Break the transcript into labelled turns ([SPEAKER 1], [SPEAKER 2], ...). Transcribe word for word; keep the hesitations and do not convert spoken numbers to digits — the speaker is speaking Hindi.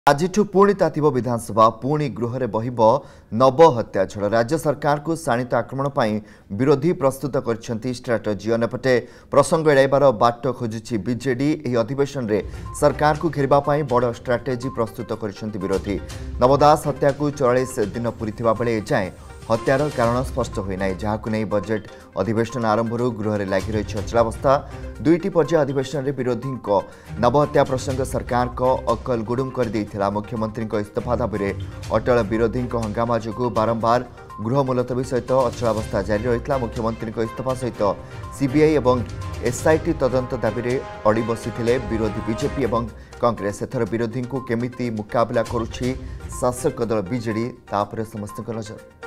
[SPEAKER 1] आज पुणी तातिब विधानसभा पुणी गृह में बहिब नव हत्या झड़। राज्य सरकार को शाणित आक्रमण पर विरोधी प्रस्तुत कर स्ट्राटेजी। अन्यपटे प्रसंग एड़ाइबार बाट खोजुछि बीजेडी। यह अधिवेशन रे सरकार को घेरवाई बड़ स्ट्राटेजी प्रस्तुत कर विरोधी। नव दास हत्या को चौवालीस दिन पूरी बेले एजाएं हत्यार कारण स्पष्ट होना, जहां नहीं बजेट अधिवेशन आरंभ गृह में लगी रही अचलावस्था। दुईटी पर्याय अधिवेशन में विरोधी नवहत्या प्रसंग सरकार को अकल गुडुम कर देइथिला। मुख्यमंत्री इस्तीफा दाबी अटल विरोधी हंगामा जो बारंबार गृह मुलतवी सहित अचलावस्था जारी रही। मुख्यमंत्री इस्तीफा सहित सीबीआई और एसआईटी तदंत दाबी अड़ी बसी विरोधी बीजेपी और कांग्रेस। एथर विरोधी को केमिति मुकाबला करुछि शासक दल बीजेडी, तापर समस्त नजर।